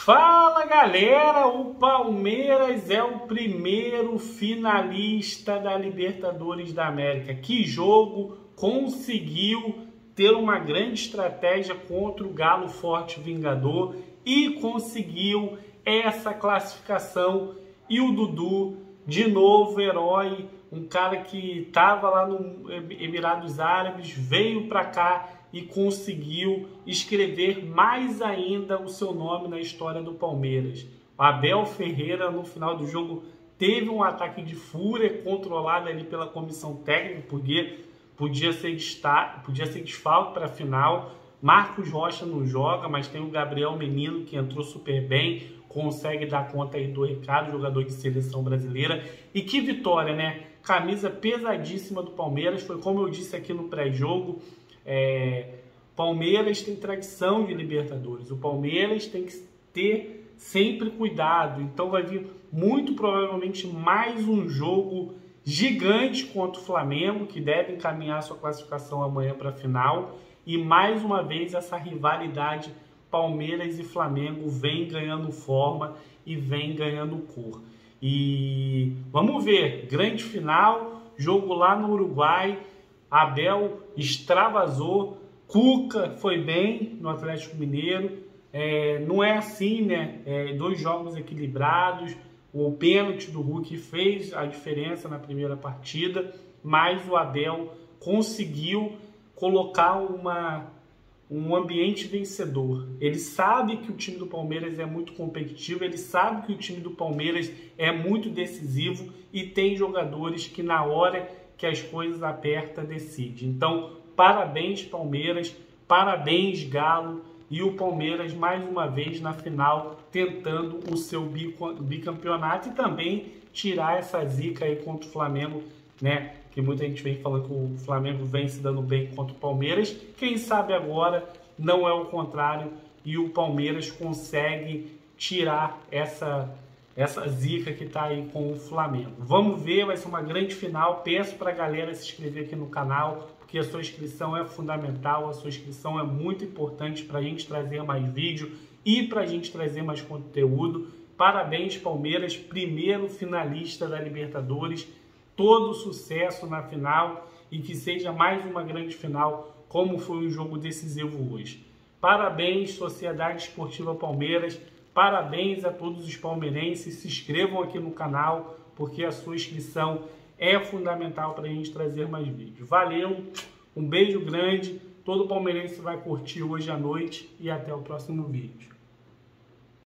Fala galera, o Palmeiras é o primeiro finalista da Libertadores da América. Que jogo! Conseguiu ter uma grande estratégia contra o Galo Forte Vingador e conseguiu essa classificação. E o Dudu, de novo herói, um cara que estava lá no Emirados Árabes, veio para cá e conseguiu escrever mais ainda o seu nome na história do Palmeiras. O Abel Ferreira, no final do jogo, teve um ataque de fúria controlado ali pela comissão técnica, porque podia ser desfalque para a final. Marcos Rocha não joga, mas tem o Gabriel Menino, que entrou super bem, consegue dar conta aí do recado, jogador de seleção brasileira. E que vitória, né? Camisa pesadíssima do Palmeiras, foi como eu disse aqui no pré-jogo. Palmeiras tem tradição de Libertadores, o Palmeiras tem que ter sempre cuidado, então vai vir muito provavelmente mais um jogo gigante contra o Flamengo, que deve encaminhar sua classificação amanhã para a final, e mais uma vez essa rivalidade Palmeiras e Flamengo vem ganhando forma e vem ganhando cor. E vamos ver, grande final, jogo lá no Uruguai. Abel extravasou, Cuca foi bem no Atlético Mineiro, não é assim, né? Dois jogos equilibrados, o pênalti do Hulk fez a diferença na primeira partida, mas o Abel conseguiu colocar um ambiente vencedor. Ele sabe que o time do Palmeiras é muito competitivo, ele sabe que o time do Palmeiras é muito decisivo e tem jogadores que na hora que as coisas apertam, decide. Então, parabéns Palmeiras, parabéns Galo, e o Palmeiras mais uma vez na final tentando o seu bicampeonato e também tirar essa zica aí contra o Flamengo, né? Que muita gente vem falando que o Flamengo vem se dando bem contra o Palmeiras. Quem sabe agora não é o contrário e o Palmeiras consegue tirar essa zica que está aí com o Flamengo. Vamos ver, vai ser uma grande final. Peço para a galera se inscrever aqui no canal, porque a sua inscrição é fundamental, a sua inscrição é muito importante para a gente trazer mais vídeo e para a gente trazer mais conteúdo. Parabéns Palmeiras, primeiro finalista da Libertadores, todo sucesso na final e que seja mais uma grande final como foi um jogo decisivo hoje. Parabéns Sociedade Esportiva Palmeiras, parabéns a todos os palmeirenses, se inscrevam aqui no canal, porque a sua inscrição é fundamental para a gente trazer mais vídeos. Valeu, um beijo grande, todo palmeirense vai curtir hoje à noite e até o próximo vídeo.